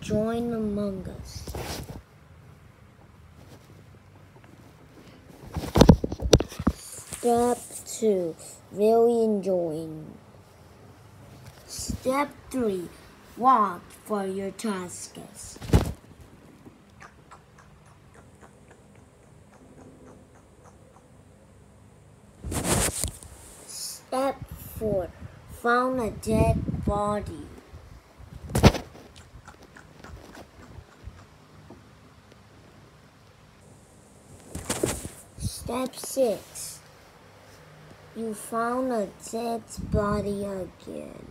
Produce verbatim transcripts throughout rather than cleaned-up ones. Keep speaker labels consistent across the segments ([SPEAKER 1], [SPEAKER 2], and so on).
[SPEAKER 1] Join Among Us. Step two. Really enjoying. Step three. Walk for your tasks. Step four. Found a dead body. Step six. You found a dead body again.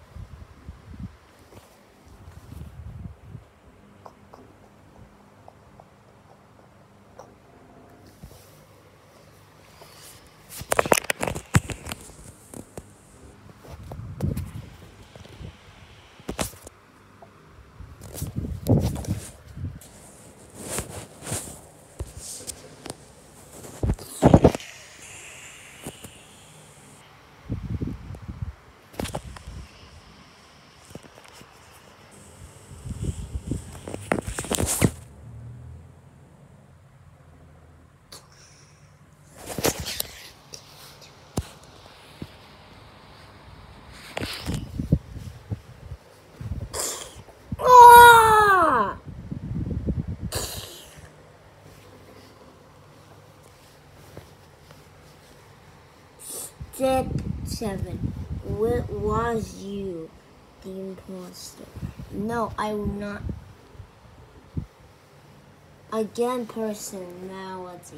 [SPEAKER 1] Ah! Step seven. What was you, the imposter? No, I will not. Again, personality.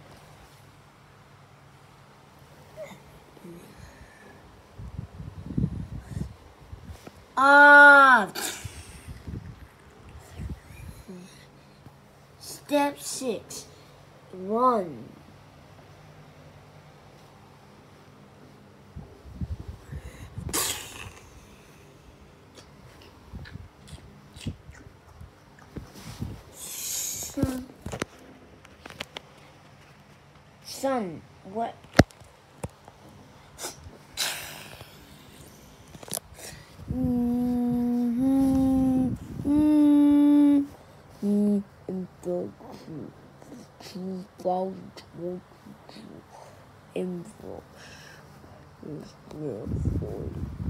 [SPEAKER 1] Ah! Step six. Run. Sun. Sun. What? Mm-hmm. Mm-hmm. Mm-hmm. In the two thousand twenty-two inbox is there for you.